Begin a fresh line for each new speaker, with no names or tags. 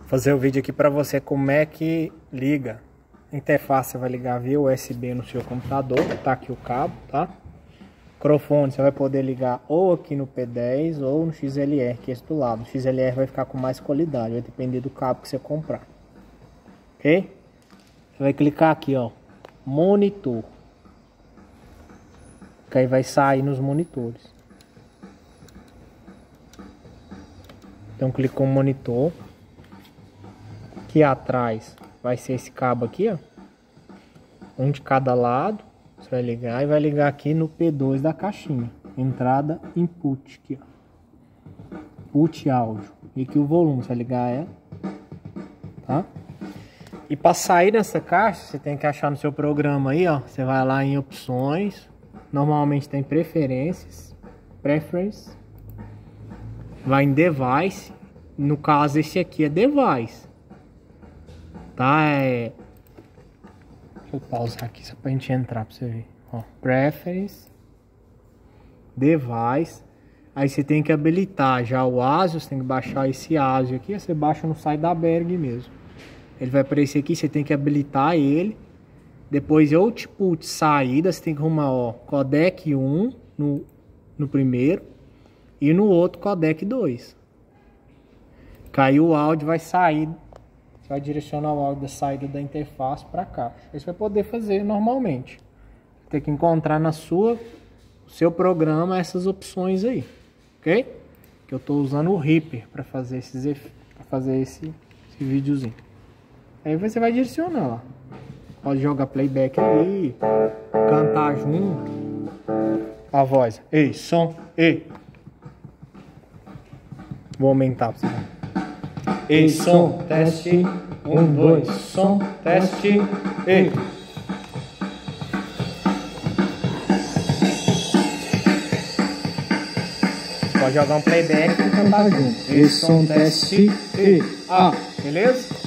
Fazer o vídeo aqui para você como é que liga. A interface você vai ligar via USB no seu computador, tá aqui o cabo, tá? Microfone você vai poder ligar ou aqui no P10 ou no XLR, que é esse do lado. O XLR vai ficar com mais qualidade, vai depender do cabo que você comprar. Ok? Você vai clicar aqui, ó, monitor. Que aí vai sair nos monitores. Então clicou no monitor. Aqui atrás vai ser esse cabo aqui, ó. Um de cada lado. Você vai ligar e vai ligar aqui no P2 da caixinha. Entrada input aqui, ó. Input áudio. E aqui o volume, você vai ligar ela. Tá? E para sair dessa caixa, você tem que achar no seu programa aí, ó. Você vai lá em opções. Normalmente tem preferências. Preference. Vai em device. No caso esse aqui é device. Tá? Deixa eu pausar aqui só pra gente entrar pra você ver. Ó, Preference, Device. Aí você tem que habilitar já o ASIO. Você tem que baixar esse ASIO aqui. Você baixa no site da Berg mesmo. Ele vai aparecer aqui. Você tem que habilitar ele. Depois output saída. Você tem que arrumar, ó, codec 1 no primeiro. E no outro codec 2. Caiu o áudio, vai sair. Vai direcionar o áudio da saída da interface para cá. Isso vai poder fazer normalmente. Tem que encontrar no seu programa essas opções aí, ok? Que eu estou usando o Reaper para fazer esse videozinho. Aí você vai direcionar lá. Pode jogar playback aí, cantar junto. A voz. Ei, som, ei. Vou aumentar para você ver. Ei, som, teste, 1, 2, som, teste, ei. Pode jogar um playback e cantar junto. Ei, som, teste, ei, beleza?